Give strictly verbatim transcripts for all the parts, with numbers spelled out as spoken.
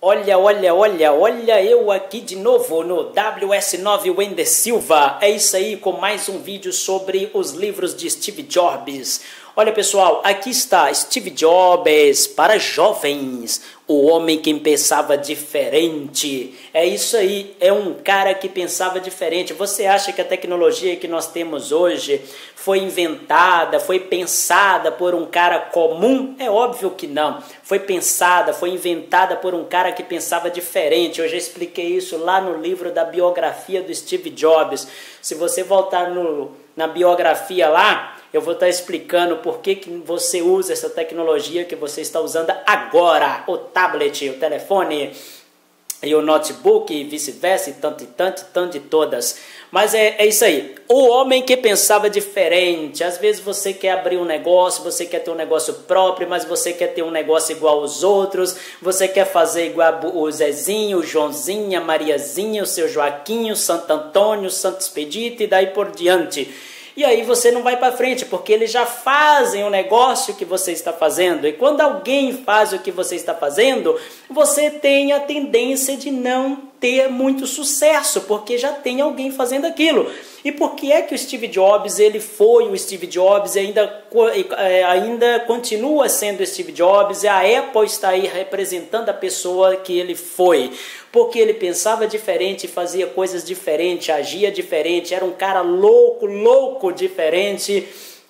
Olha, olha, olha, olha eu aqui de novo no W S nove Wender Silva. É isso aí, com mais um vídeo sobre os livros de Steve Jobs. Olha pessoal, aqui está Steve Jobs para jovens, o homem que pensava diferente. É isso aí, é um cara que pensava diferente. Você acha que a tecnologia que nós temos hoje foi inventada, foi pensada por um cara comum? É óbvio que não. Foi pensada, foi inventada por um cara que pensava diferente. Eu já expliquei isso lá no livro da biografia do Steve Jobs. Se você voltar no, na biografia lá, eu vou estar explicando por que, que você usa essa tecnologia que você está usando agora. O tablet, o telefone e o notebook e vice-versa e tanto e tanto e tanto de todas. Mas é, é isso aí. O homem que pensava diferente. Às vezes você quer abrir um negócio, você quer ter um negócio próprio, mas você quer ter um negócio igual aos outros. Você quer fazer igual o Zezinho, o Joãozinho, a Mariazinha, o seu Joaquim, o Santo Antônio, o Santo Expedito e daí por diante. E aí você não vai para frente, porque eles já fazem o negócio que você está fazendo. E quando alguém faz o que você está fazendo, você tem a tendência de não ter muito sucesso, porque já tem alguém fazendo aquilo. E por que é que o Steve Jobs, ele foi o Steve Jobs e ainda, ainda continua sendo o Steve Jobs, e a Apple está aí representando a pessoa que ele foi? Porque ele pensava diferente, fazia coisas diferentes, agia diferente, era um cara louco, louco diferente.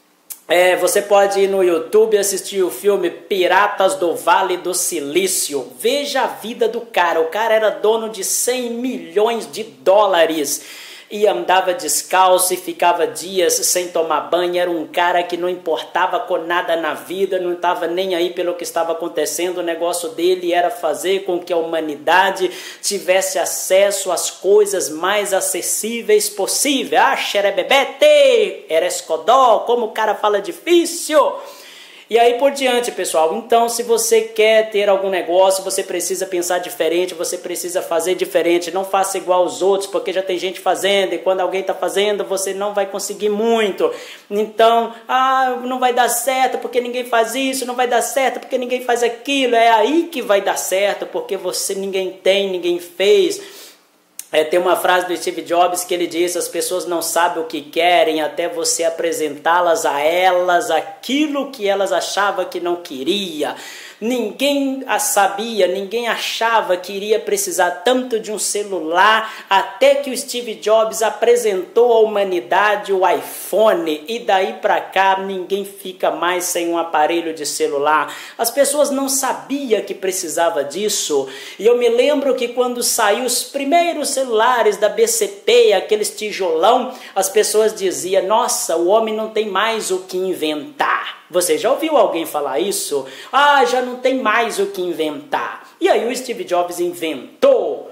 É, você pode ir no YouTube assistir o filme Piratas do Vale do Silício. Veja a vida do cara. O cara era dono de cem milhões de dólares. E andava descalço e ficava dias sem tomar banho. Era um cara que não importava com nada na vida, não estava nem aí pelo que estava acontecendo. O negócio dele era fazer com que a humanidade tivesse acesso às coisas mais acessíveis possível. Ah, xerebebete, erescodó, como o cara fala difícil. E aí por diante, pessoal. Então, se você quer ter algum negócio, você precisa pensar diferente, você precisa fazer diferente. Não faça igual aos outros, porque já tem gente fazendo, e quando alguém está fazendo, você não vai conseguir muito. Então, ah, não vai dar certo porque ninguém faz isso, não vai dar certo porque ninguém faz aquilo. É aí que vai dar certo, porque você ninguém tem, ninguém fez. É, tem uma frase do Steve Jobs que ele diz: as pessoas não sabem o que querem até você apresentá-las a elas aquilo que elas achavam que não queria. Ninguém a sabia, ninguém achava que iria precisar tanto de um celular até que o Steve Jobs apresentou à humanidade o iPhone, e daí para cá ninguém fica mais sem um aparelho de celular. As pessoas não sabiam que precisava disso. E eu me lembro que quando saiu os primeiros celulares da B C P, aqueles tijolão, as pessoas diziam: nossa, o homem não tem mais o que inventar. Você já ouviu alguém falar isso? Ah, já não tem mais o que inventar. E aí o Steve Jobs inventou,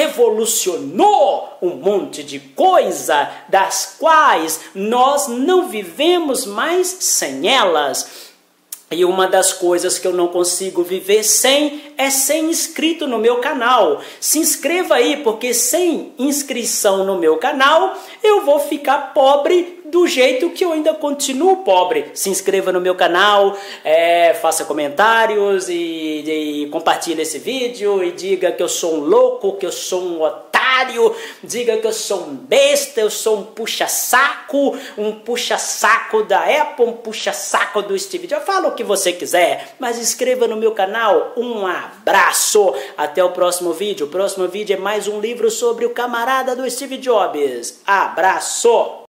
revolucionou um monte de coisa das quais nós não vivemos mais sem elas. E uma das coisas que eu não consigo viver sem é ser inscrito no meu canal. Se inscreva aí, porque sem inscrição no meu canal eu vou ficar pobre do jeito que eu ainda continuo pobre. Se inscreva no meu canal, é, faça comentários e, e compartilhe esse vídeo e diga que eu sou um louco, que eu sou um otário, diga que eu sou um besta, eu sou um puxa-saco, um puxa-saco da Apple, um puxa-saco do Steve Jobs. Fala o que você quiser, mas inscreva no meu canal. Um abraço, até o próximo vídeo. O próximo vídeo é mais um livro sobre o camarada do Steve Jobs. Abraço!